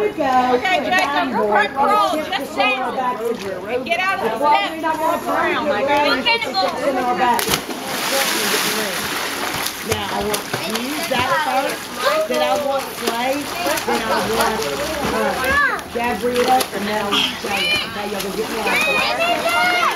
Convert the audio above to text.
we go. Okay, Jacob, crawl, just down. And get out of the steps and walk around. Okay? Now I want you, that first, then I want Slade, then I want Gabrielle, and then I want Jaya. Okay, y'all gonna get me out of here.